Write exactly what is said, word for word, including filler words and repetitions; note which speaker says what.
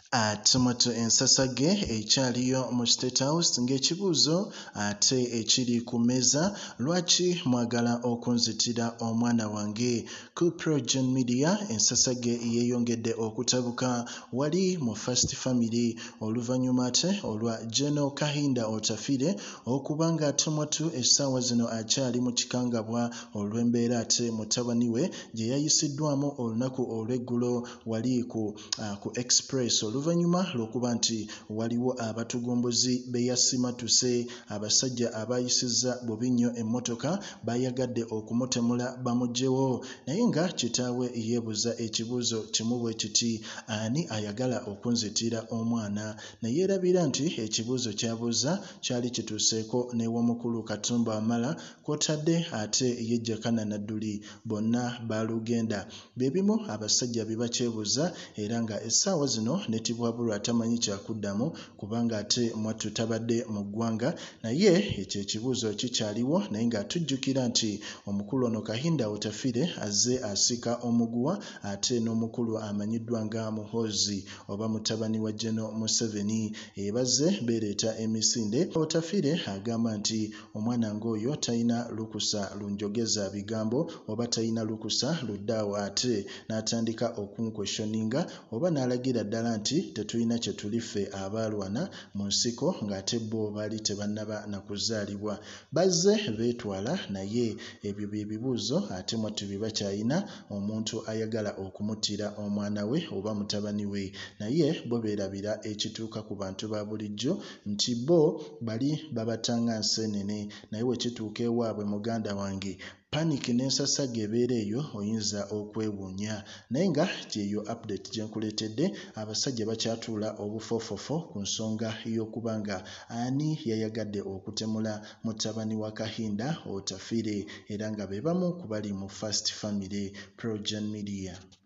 Speaker 1: Ate moto ensasage ekyaliyo mu State House ng'ekibuuzo ate ekiri ku mmeeza, lwaki mwagala okunzitira omwana wange? Ku PROJOURN Media ensasage yeeyongedde okutabuka wali mu First Family oluvannyuma ate olwa General Kahinda Otafiire okuba ng'atumwatu essaawa zino akyali mu kikangabwa olw'embeera ate mutabani we gye yayisiddwamu olunaku olw'eggulo wali ku, uh, ku express oluvannyuma lw'okuba nti waliwo abatugombozi be yasimatuse, abasajja abayisizza bubi nnyo emmotoka bayagadde okumutemula bamugyewo, naye nga kitaawe yeebuuza ekibuuzo kimu bwe kiti, ani ayagala okunzitira omwana? Ne yeerabira nti ekibuuzo ky'abuuza kyali kituuseeko n'ew'omukulu Katumba Amala kw'otadde ate ye Jakana Nadduli, bonna baalugenda. Bye bimu abasajja bye bakyebuuza era nga essaawa zino ne tibwabulwa atamanyi kyakuddamu kubanga ate mwattu tabadde mu ggwanga, naye ekyo ekibuuzo kikyaliwo, naye nga tujjukira nti omukulu ono Kahinda Otafiire azze asika omuguwa ate n'omukulu amanyiddwa nga Muhoozi oba mutabani wa General Museveni ebazze beereeta emisinde. Otafiire agamba nti omwana ng'oyo talina lukusa lunjogeza bigambo oba talina lukusa luddaawo, ate n'atandika okunkwesyoninga oba n'alagira ddala nti tetulina kye tuli ffe abaalwana mu nsiko ng'ate bo baali tebannaba na kuzaalibwa. Bazze beetwala, naye ebyo bye bibuuzo ate mwattu bye bakyayina omuntu ayagala okumuttira omwana we oba mutabani we, naye bo beerabira ekituuka ku bantu ba bulijjo nti bo bali babatanga nseenene, naye bwe kituuka ewaabwe muganda wange paniki n'ensasage ebeera eyo oyinza okwewuunya. Naye nga kyeyo update gye nkuleetedde, abasajja bakyatuula obufoofofo ku nsonga y'okuba nga ani yayagadde okutemula mutabani wa Kahinda Otafiire era nga be bamu ku bali mu First Family. PROJOURN Media.